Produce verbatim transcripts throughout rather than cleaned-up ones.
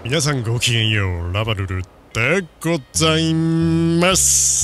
皆さんごきげんよう、ラバルルでございます。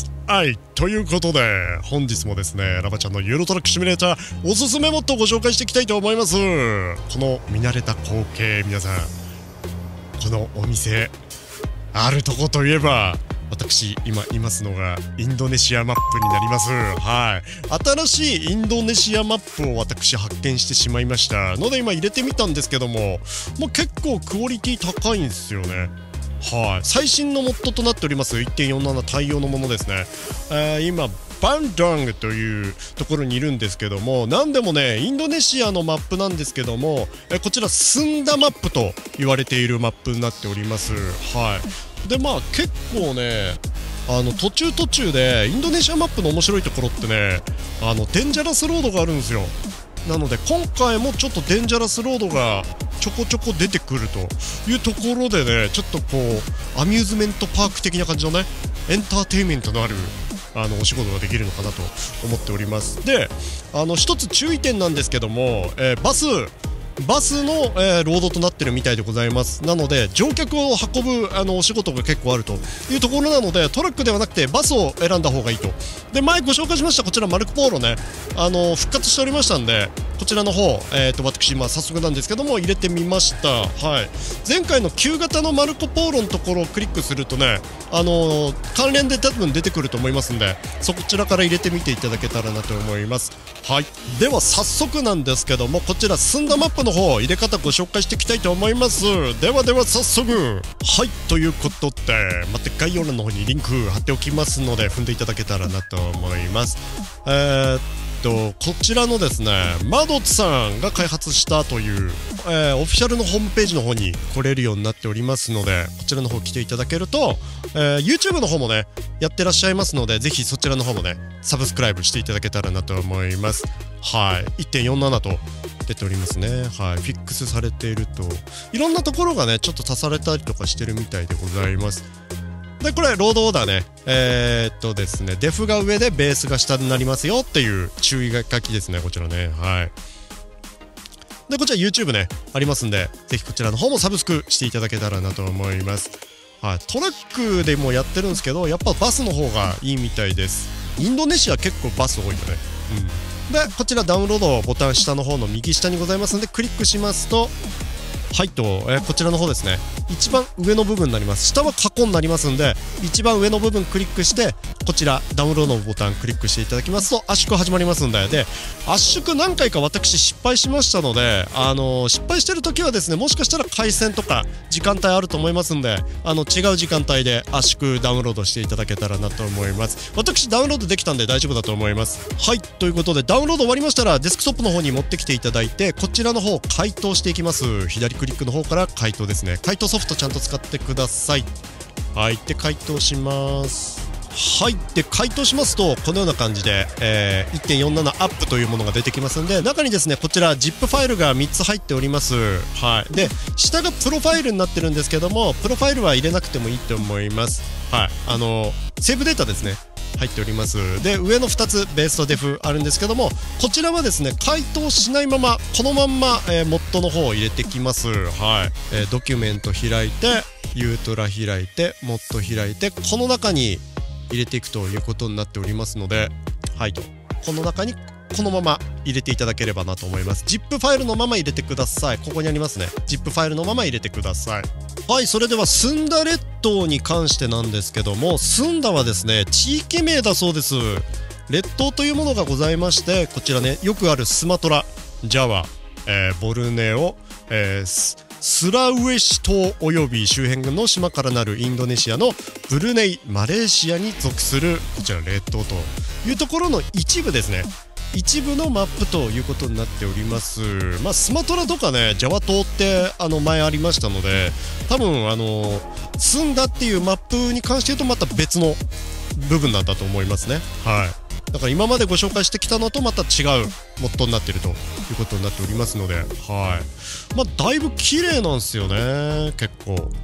はい、ということで本日もですね、ラバちゃんのユーロトラックシミュレーターおすすめモッドをご紹介していきたいと思います。この見慣れた光景、皆さんこのお店あるとこといえば、私今いますのがインドネシアマップになります。はい、新しいインドネシアマップを私発見してしまいましたので、今入れてみたんですけども、もう結構クオリティ高いんですよね。はい、最新のモッドとなっております いってんよんじゅうなな 対応のものですね。えー、今バンドングというところにいるんですけども、なんでもねインドネシアのマップなんですけども、えこちらスンダマップと言われているマップになっております。はいでまあ結構ね、あの途中途中でインドネシアマップの面白いところってね、あのデンジャラスロードがあるんですよ。なので今回もちょっとデンジャラスロードがちょこちょこ出てくるというところでね、ちょっとこうアミューズメントパーク的な感じのね、エンターテインメントのあるあのお仕事ができるのかなと思っております。で、あの一つ注意点なんですけども、えー、バスバスの、えー、ロードとなってるみたいでございます。なので乗客を運ぶあのお仕事が結構あるというところなので、トラックではなくてバスを選んだ方がいいと。で前ご紹介しましたこちらマルコ・ポーロね、あの復活しておりましたんで、こちらの方、えー、と私今早速なんですけども入れてみました。はい、前回の旧型のマルコ・ポーロのところをクリックするとね、あのー、関連で多分出てくると思いますんで、そちらから入れてみていただけたらなと思います。はい、では早速なんですけども、こちらスンダマップの方入れ方ご紹介していきたいと思います。ではでは早速、はいということでまた概要欄の方にリンク貼っておきますので踏んでいただけたらなと思います。えーこちらのですねマドツさんが開発したという、えー、オフィシャルのホームページの方に来れるようになっておりますので、こちらの方来ていただけると、えー、YouTube の方もねやってらっしゃいますので、ぜひそちらの方もねサブスクライブしていただけたらなと思います。はい、いってんよんじゅうなな と出ておりますね。はい、フィックスされているといろんなところがねちょっと足されたりとかしてるみたいでございます。でこれロードオーダーね、えー、っとですねデフが上でベースが下になりますよっていう注意書きですね、こちらね。はいでこちら YouTube ねありますんで、ぜひこちらの方もサブスクしていただけたらなと思います。はい、トラックでもやってるんですけど、やっぱバスの方がいいみたいです。インドネシア結構バス多いよね。うんでこちらダウンロードボタン下の方の右下にございますので、クリックしますとはいと、えー、こちらの方ですね、一番上の部分になります。下は過去になりますんで、一番上の部分クリックしてこちらダウンロードのボタンクリックしていただきますと圧縮始まりますんで、で圧縮何回か私失敗しましたので、あのー、失敗してる時はですね、もしかしたら回線とか時間帯あると思いますんで、あの違う時間帯で圧縮ダウンロードしていただけたらなと思います。私ダウンロードできたんで大丈夫だと思います。はいということでダウンロード終わりましたらデスクトップの方に持ってきていただいて、こちらの方解凍していきます。左クリックの方から解凍ですね。解凍ソフトちゃんと使ってください。はいで解凍します。はいで解凍しますとこのような感じで、えー、いってんよんじゅうなな アップというものが出てきますんで、中にですねこちら ジップ ファイルがみっつ入っております。はいで下がプロファイルになってるんですけども、プロファイルは入れなくてもいいと思います。はいあのー、セーブデータですね入っております。で上のふたつベースとデフあるんですけども、こちらはですね解凍しないままこのまんま、えー、モッドの方を入れてきます。はい、えー、ドキュメント開いてユートラ開いてモッド開いてこの中に入れていくということになっておりますので、はいとこの中にこのまま入れていただければなと思います。 ジップ ファイルのまま入れてください。ここにありますね ジップ ファイルのまま入れてください。はいそれではスンダ列島に関してなんですけども、スンダはですね地域名だそうです。列島というものがございまして、こちらねよくあるスマトラ、ジャワ、えー、ボルネオ、えー、ススラウェシ島および周辺の島からなるインドネシアのブルネイ、マレーシアに属するこちら列島というところの一部ですね。一部のマップということになっております。まあスマトラとかねジャワ島ってあの前ありましたので、多分あのスンダっていうマップに関して言うとまた別の部分なんだと思いますね。はいだから今までご紹介してきたのとまた違うモッドになっているということになっておりますので、はいまあだいぶ綺麗なんですよね。結構こ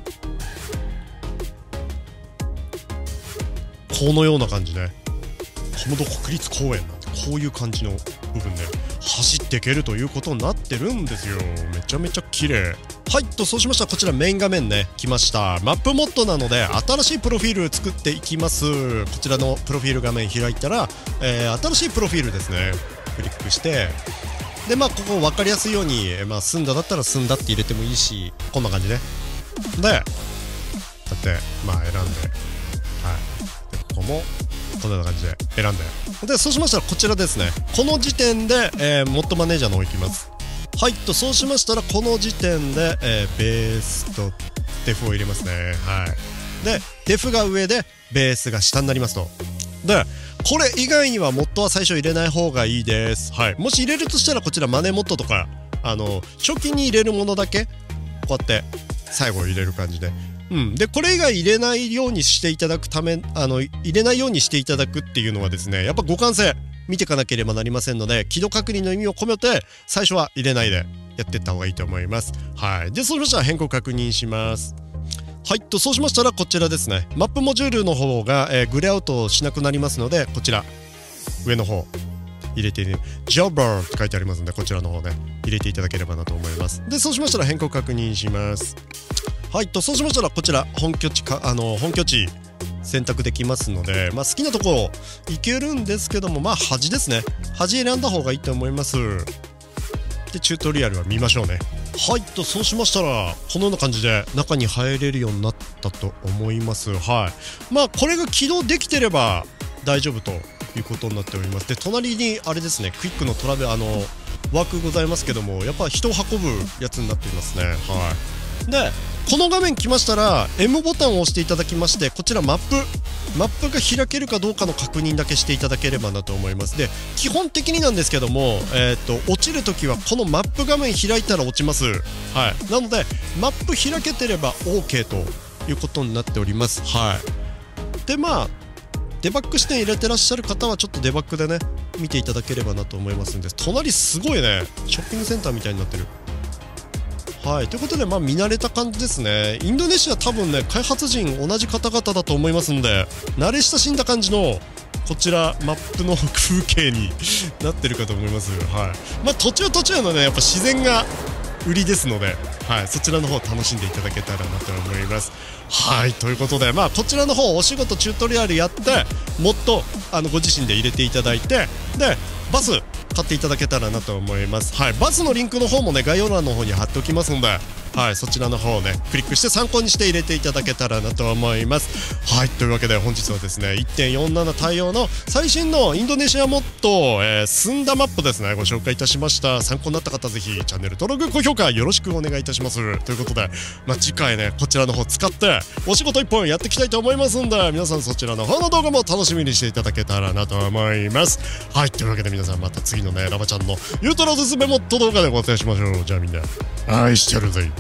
のような感じね、コモド国立公園なんてこういう感じの部分で、 走っていけるということになってるんですよ。めちゃめちゃ綺麗。はいと、そうしましたらこちらメイン画面ね来ました。マップモッドなので新しいプロフィール作っていきます。こちらのプロフィール画面開いたら、えー、新しいプロフィールですねクリックして、でまあここ分かりやすいように、まあ、済んだだったら済んだって入れてもいいし、こんな感じね。でだってまあ選んで、はい、でここもこんな感じで選んで、でそうしましたらこちらですね、この時点で、えー、モッドマネージャーの方行きます。はいと、そうしましたらこの時点で、えー、ベースとデフを入れますね。はいでデフが上でベースが下になりますと。でこれ以外にはモッドは最初入れない方がいいです。はい、もし入れるとしたらこちらマネモッドとか、あの初期に入れるものだけこうやって最後入れる感じで、うん、でこれ以外入れないようにしていただくため、あの入れないようにしていただくっていうのはですね、やっぱ互換性見ていかなければなりませんので、輝度確認の意味を込めて最初は入れないでやっていった方がいいと思います。はい、でそうしましたら変更確認します。はいと、そうしましたらこちらですね、マップモジュールの方が、えー、グレーアウトしなくなりますので、こちら上の方入れてね、ジョバーって書いてありますので、こちらの方ね入れていただければなと思います。でそうしましたら変更確認します。はいと、そうしましたらこちら本拠地か、あの本拠地選択できますので、まあ、好きなところ行けるんですけども、まあ端ですね、端選んだ方がいいと思います。でチュートリアルは見ましょうね。はいと、そうしましたらこのような感じで中に入れるようになったと思います。はい、まあこれが起動できてれば大丈夫ということになっております。で隣にあれですね、クイックのトラベあのワークございますけども、やっぱ人を運ぶやつになっていますね。はいでこの画面来ましたら エム ボタンを押していただきまして、こちらマップマップが開けるかどうかの確認だけしていただければなと思います。で基本的になんですけども、えー、と落ちるときはこのマップ画面開いたら落ちます。はい、なのでマップ開けてれば オーケー ということになっております。はいでまあデバッグ視点入れてらっしゃる方はちょっとデバッグでね見ていただければなと思いますんで、隣すごいねショッピングセンターみたいになってる。はい、ということで、まあ、見慣れた感じですね。インドネシア多分ね開発陣同じ方々だと思いますんで、慣れ親しんだ感じのこちらマップの風景になってるかと思います。はいまあ、途中途中のねやっぱ自然が売りですので、はい、そちらの方楽しんでいただけたらなと思います。はいということで、まあ、こちらの方お仕事チュートリアルやってもっとあのご自身で入れていただいて、でバス買っていただけたらなと思います。はい、バスのリンクの方もね概要欄の方に貼っておきますので、はい、そちらの方をねクリックして参考にして入れていただけたらなと思います。はいというわけで本日はですね いってんよんなな 対応の最新のインドネシアモッド、えー、済んだマップですねご紹介いたしました。参考になった方ぜひチャンネル登録高評価よろしくお願いいたします。ということで、まあ、次回ねこちらの方使ってお仕事いっぽんやっていきたいと思いますんで、皆さんそちらの方の動画も楽しみにしていただけたらなと思います。はいというわけで皆さんまた次のねラバちゃんのユートラおすすめモッド動画でお会いしましょう。じゃあみんな愛してるぜ。